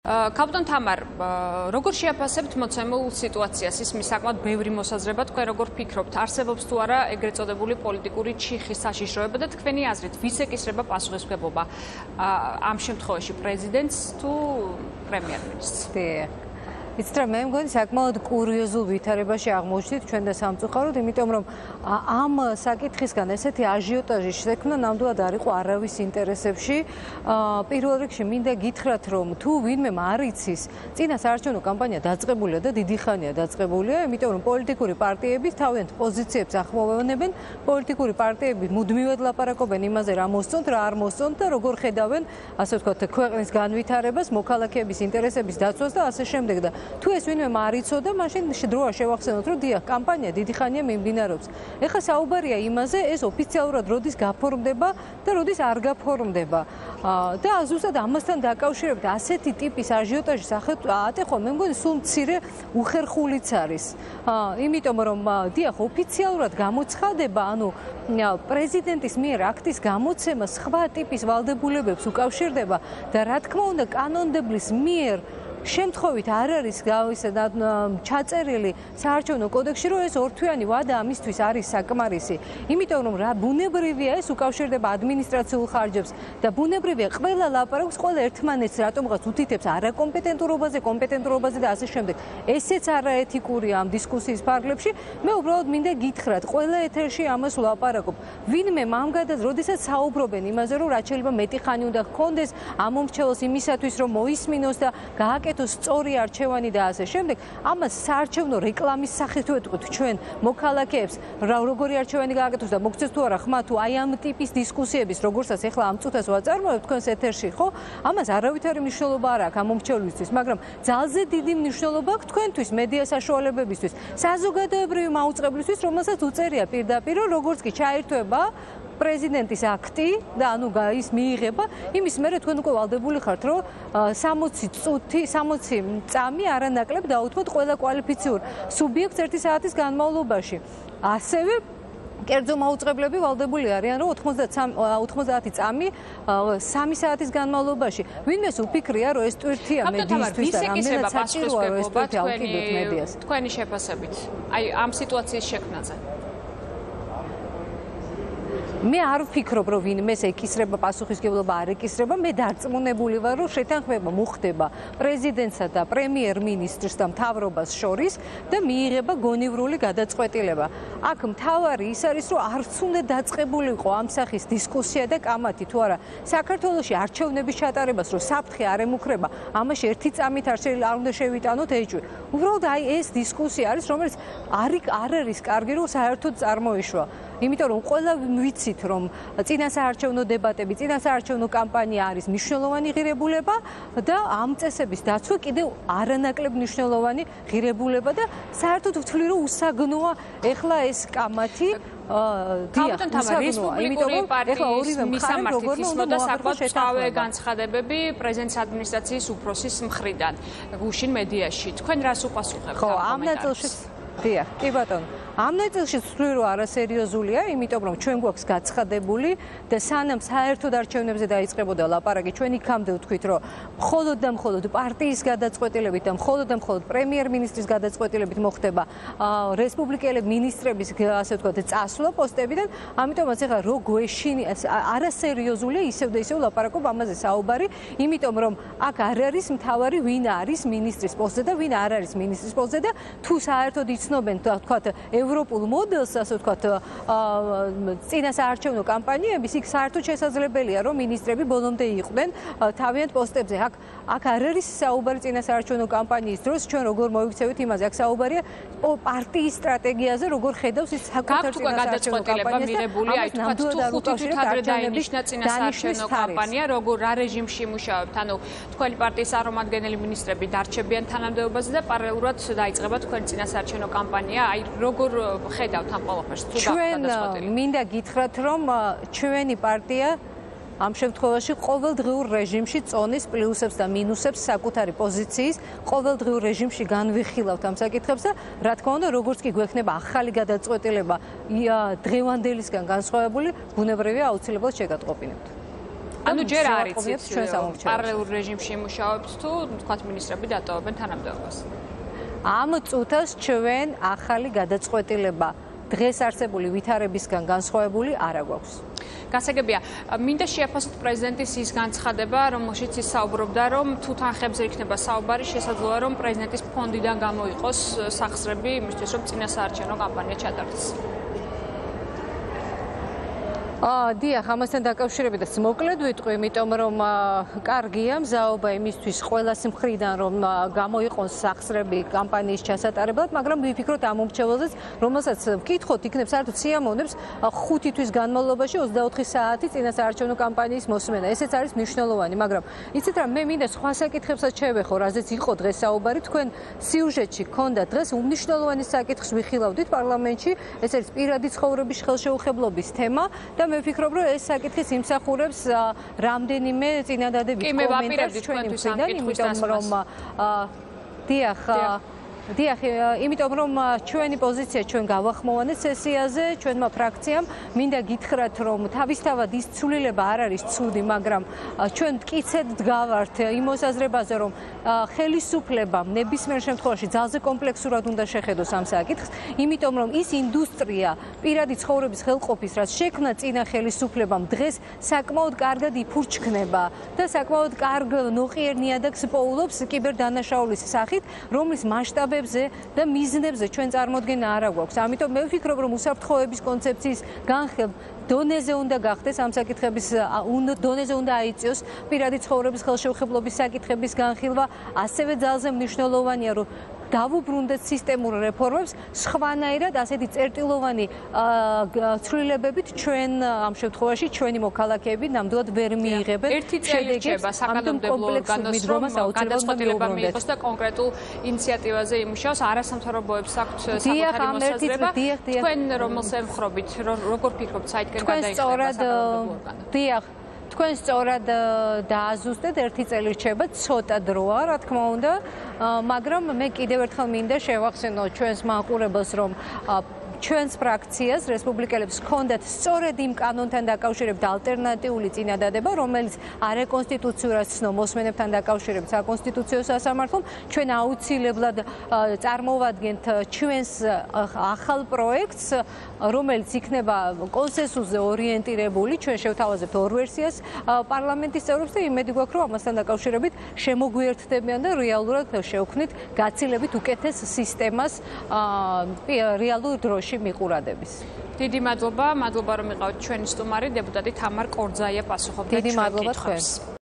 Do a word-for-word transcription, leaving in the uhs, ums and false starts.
კაპიტან თამარ, როგორ შეაფასებთ მოცემულ სიტუაციას? ისმის საკმაოდ ბევრი მოსაზრება, თქვენ როგორ ფიქრობთ, არსებობს თუ არა ეგრეთ წოდებული პოლიტიკური ჩიხის საშიშროება და თქვენი აზრით, ვის ეკისრება პასუხისმგებლობა ამ შემთხვევაში პრეზიდენტს თუ პრემიერ-მინისტრს? იცით რა, მე მგონი საკმაოდ კურიოზულ ვითარებაში აღმოჩნდით ჩვენ და სამწუხაროდ, იმიტომ რომ ამ საკითხისგან ესეთი აჟიოტაჟი შექმნა ნამდვილად არ იყო არავის ინტერესებში. პირველ რიგში მინდა გითხრათ, რომ თუ ვინმე არ იცის, წინა საარჩევნო კამპანია დაწყებულია და დიდი ხანია დაწყებულია, იმიტომ რომ პოლიტიკური პარტიები თავიანთ პოზიციებს ახმოვანებენ, პოლიტიკური პარტიები მუდმივად ლაპარაკობენ იმაზე, რა მოსწონთ, რა არ მოსწონთ და როგორ ხედავენ, ასე ვთქვათ, ქვეყნის განვითარებას, მოქალაქეების ინტერესების დაცვას და ასე შემდეგ და თუ ეს ვინმე არ იცოდა, მაშინ დროა შევახსენოთ, რომ დიახ, კამპანია დიდი ხანია მიმდინარეობს. ეხლა საუბარია იმაზე, ეს ოფიციალურად როდის გაფორმდება და როდის არ გაფორმდება. და ზუსტად ამასთან დაკავშირებით ასეთი ტიპის აჟიოტაჟის ატეხვა, მე მგონი სულ მცირე უხერხულიც არის. იმიტომ რომ დიახ, ოფიციალურად გამოცხადება, ანუ პრეზიდენტის მიერ აქტის გამოცემა სხვა ტიპის ვალდებულებებს უკავშირდება და რა თქმა უნდა, კანონმდებლის მიერ შემთხვევით არ არის ჩაწერილი საარჩევნო კოდექსში, რომ ეს ორთვიანი ვადა ამისთვის არის საკმარისი. იმიტომ რომ რა ბუნებრივია ეს უკავშირდება ადმინისტრაციულ ხარჯებს და ბუნებრივია ყველა ლაპარაკობს, ყველა ერთმანეთს რატომღაც უთითებს არაკომპეტენტურობაზე, კომპეტენტურობაზე და ასე შემდეგ. ესეც არაეთიკურია ამ დისკუსიის ფარგლებში. მე უბრალოდ მინდა გითხრათ, ყველა ეთერში ამას ვლაპარაკობ. ვინმე მამგადად, როდესაც საუბრობენ იმაზე, რომ რაც შეიძლება მეტი ხანი უნდა ჰქონდეს ამომრჩეველს იმისათვის, რომ მოისმინოს და გააკეთოს სწორი არჩევანი და ასე შემდეგ, ამას საარჩევნო რეკლამის სახით ვეთქვით ჩვენ მოქალაქეებს, რა როგორი არჩევანი გააკეთოს და მოგცეს თუ არა ხმა თუ აი ამ ტიპის დისკუსიების, როგორცაც ახლა ამ წუთას ვაწარმოებ თქვენს ეთერში, ხო? ამას არავითარი მნიშვნელობა არ აქვს ამ მომრჩევლისთვის, მაგრამ ძალზე დიდი მნიშვნელობა აქვს თქვენთვის, მედია საშუალებებისთვის, საზოგადოებრივი მაუწყებლისთვის, რომელსაც უწერია პირდაპირ, როგორც კი ჩაირთვება პრეზიდენტის აქტი და ანუ ის მიიღება, იმის მერე თქვენ უკვე ვალდებული ხართ, რომ სამოცი წუთი, სამოცი წამი არანაკლებ დაუთმოთ ყველა კვალიფიციურ სუბიექტს ერთი საათის განმავლობაში. ასევე კერძო მაუწყებლები ვალდებული არიან, რომ ოცდაათი წამი სამი საათის განმავლობაში. ვინმეს უფიქრია, რომ ეს ტვირთია მედიისთვის და რამდენად საჭიროა, რომ ეს ტვირთი აუკიდოთ მედიას. თქვენი შეფასებით, აი ამ სიტუაციის შექმნაზე. მე არ ვფიქრობ, რომ ვინმეს ეკისრება პასუხისმგებლობა არ ეკისრება, მე დარწმუნებული ვარ, რომ შეთანხმება მოხდება პრეზიდენტსა და პრემიერ-მინისტრს და მთავრობას შორის და მიიღება გონივრული გადაწყვეტილება. აქ მთავარი ის არის, რომ არც უნდა დაწყებულიყო ამ სახის დისკუსია და კამათი, თუ არა საქართველოში არჩევნების ჩატარებას, რომ საფრთხე არ ემუქრება, ამაში ერთი წამით არ უნდა შევიტანოთ ეჭვი. უბრალოდ აი ეს დისკუსია არის, რომელიც არ არის კარგი, რომ საერთოდ წარმოიშვა. იმიტომ რომ ყველა ვიცით, რომ წინა საარჩევნო დებატები, წინა საარჩევნო კამპანია არის მნიშვნელოვანი ღირებულება და ამ წესების დაცვა კიდევ არანაკლებ მნიშვნელოვანი ღირებულება და საერთოდ ვთვლი, რომ უსაგნოა ეხლა ეს კამათი. კაპიტან თამარ, რესპუბლიკური პარტიის მისამართით ისმოდა საკმაოდ მწვავე განცხადებები პრეზიდენტის ადმინისტრაციის უფროსის მხრიდან გუშინ მედიაში. თქვენ რას უპასუხებთ? ხო, ამ ნაწილში დიახ, კი ბატონო. ამ ნაწილში ვთვლი, რომ არასერიოზულია, იმიტომ რომ ჩვენ გვაქვს გაცხადებული და სანამ საერთოდ არჩევნებზე დაიწყებოდა ლაპარაკი, ჩვენ იქამდე ვთქვით, რომ მხოლოდ და მხოლოდ პარტიის გადაწყვეტილებით და მხოლოდ და მხოლოდ პრემიერ-მინისტრის გადაწყვეტილებით მოხდება რესპუბლიკელი მინისტრების, ასე ვთქვათ, წასვლა პოსტებიდან, ამიტომაც ახლა რო გვეშინი არასერიოზულია, ისევ და ისევ ლაპარაკობ ამაზე საუბარი, იმიტომ რომ აქ არ არის მთავარი ვინ არის მინისტრის პოსტზე და ვინ არ არის მინისტრის პოსტზე და თუ საერთოდ იცნობენ, თქვათ, ევროპულ მოდელს, ასე ვთქვათ, წინა საარჩევნო კამპანიების, იქ საერთოდ შესაძლებელია, რომ მინისტრები ბოლომდე იყვნენ თავიანთ პოსტებზე. აქ აქ არ არის საუბარი წინა საარჩევნო კამპანიის დროს, ჩვენ როგორ მოიქცევით იმაზე, აქ საუბარია პარტიის სტრატეგიაზე, როგორ ხედავს ის საკუთარ წინა საარჩევნო კამპანიას. მიღებულია, აი თქვათ, თუ ხუთი თვით ადრე დაინიშნა წინა საარჩევნო კამპანია, როგორ რა რეჟიმში იმუშავებთ, ანუ თქვენი პარტიის წარმომადგენელი მინისტრები დარჩებიან თანამდებობაზე და პარალელურად დაიწყება თქვენი წინა საარჩევნო კამპანია. აი როგორ ხედავთ ამ ყველაფერს? ჩვენ მინდა გითხრათ, რომ ჩვენი პარტია ამ შემთხვევაში ყოველდღიურ რეჟიმში წონის პლუსებს და მინუსებს საკუთარი პოზიციის ყოველდღიურ რეჟიმში განვიხილავთ ამ საკითხებს და რა თქმა უნდა, როგორც კი გვექნება ახალი გადაწყვეტილება დღევანდელისგან განსხვავებული, ბუნებრივია აუცილებლად შეგატყობინებთ. ანუ ჯერ არ იცით პარალელურ რეჟიმში იმუშავებთ თუ თქვათ მინისტრები დატოვებენ თანამდებობას. ამ წუთას ჩვენ ახალი გადაწყვეტილება დღეს არსებული ვითარებისგან განსხვავებული არ აგვაქვს. გასაგებია, მინდა შეაფასოთ პრეზიდენტის ის განცხადება, რომელშიც ის საუბრობდა, რომ თუ თანხებზე იქნება საუბარი, შესაძლოა რომ პრეზიდენტის ფონდიდან გამოიყოს სახსრები იმისთვის, რომ წინასაარჩევნო კამპანია ჩატარდეს. დიახ, ამასთან დაკავშირებით მოკლედ ვიტყვი, იმიტომ რომ კარგია მზაობა იმისთვის ყველას მხრიდან, რომ გამოიყოს სახსრები კამპანიის ჩასატარებლად, მაგრამ ვიფიქროთ ამ მომრჩეველზეც, რომელსაც ვკითხოთ, იქნებ საერთოდ სიამოვნებს ხუთი თვის განმავლობაში ოცდაოთხი საათი წინასაარჩევნო კამპანიის მოსმენა. ესეც არის მნიშვნელოვანი, მაგრამ იცით რა, მე მინდა სხვა საკითხებსაც შევეხო, რაზეც იყო დღეს საუბარი, თქვენ სიუჟეტში გქონდა დღეს უმნიშვნელოვანი საკითხს ვიხილავდით პარლამენტში, ეს არის პირადი ცხოვრების ხელშეუხებლობის თემა და მე ვფიქრობ, რომ ეს საკითხიც იმსახურებს რამდენიმე წინადადებით კომენტარს ჩვენი მხრიდან, იმიტომ რომ დიახ, დიახ, იმიტომ რომ ჩვენი პოზიცია ჩვენ გავახმოვანეთ სესიაზე, ჩვენმა ფრაქციამ მინდა გითხრათ, რომ თავისთავად ის ცვლილება არ არის ცუდი, მაგრამ ჩვენ მტკიცედ დგავართ იმ მოსაზრებაზე, რომ ხელისუფლებამ ნებისმიერ შემთხვევაში ძალზე კომპლექსურად უნდა შეხედოს ამ საკითხს, იმიტომ რომ ის ინდუსტრია პირადი ცხოვრების ხელყოფის, რაც შექმნა წინა ხელისუფლებამ, დღეს საკმაოდ კარგად იფურჩქნება და საკმაოდ კარგ ნოყიერ ნიადაგს პოულობს კიბერდანაშაულის სახით, რომლის მასშტაბი და მიზნებზე ჩვენ წარმოდგენა არ აგვაქვს. ამიტომ მე ვფიქრობ, რომ უსაფრთხოების კონცეფციის განხილვა დონეზე უნდა გახდეს ამ საკითხების დონეზე უნდა აიწიოს პირადი ცხოვრების ხელშეუხებლობის საკითხების განხილვა, ასევე ძალზე მნიშვნელოვანია, რომ დავუბრუნდეთ სისტემურ რეფორმებს, სხვანაირად ასეთი წერტილოვანი ცვლილებებით ჩვენ ამ შემთხვევაში ჩვენი მოქალაქეები ნამდვილად ვერ მიიღებენ შედეგებს, საკანონმდებლო ორგანოს რომ გადაწყვეტილება მიიღოს და კონკრეტულ ინიციატივაზე იმუშაოს, არასამთავრობოებს აქვთ საკუთარი მოსაზრება. თქვენ რომელს ემხრობით, როგორ ფიქრობთ, საითკენ გადაიხადა საკანონმდებლო ორგანო? დიახ, თქვენ სწორად დააზუსტეთ, ერთი წელი რჩება, ცოტა დროა, რა თქმა უნდა, მაგრამ მე კიდევ ერთხელ მინდა შევახსენო ჩვენს მაყურებელს, რომ ჩვენს ფრაქციას რესპუბლიკელებს ჰქონდათ სწორედ იმ კანონთან დაკავშირებით ალტერნატიული წინადადება, რომელიც არაკონსტიტუციურად ცნო მოსმენებთან დაკავშირებით საკონსტიტუციო სასამართლომ, ჩვენ აუცილებლად წარმოვადგენთ ჩვენს ახალ პროექტს, რომელიც იქნება კონსენსუსზე ორიენტირებული, ჩვენ შევთავაზებთ ორ ვერსიას პარლამენტის წევრებს და იმედი გვაქვს, რომ ამასთან დაკავშირებით შემოგვიერთდებიან და რეალურად შევქმნით გაცილებით უკეთეს სისტემას რეალურ დროში მიყურადების. დიდი მადლობა, მადლობა რომ იყავით ჩვენი სტუმარი, დეპუტატი თამარ კორძაია პასუხობდა ჩვენს კითხვებს.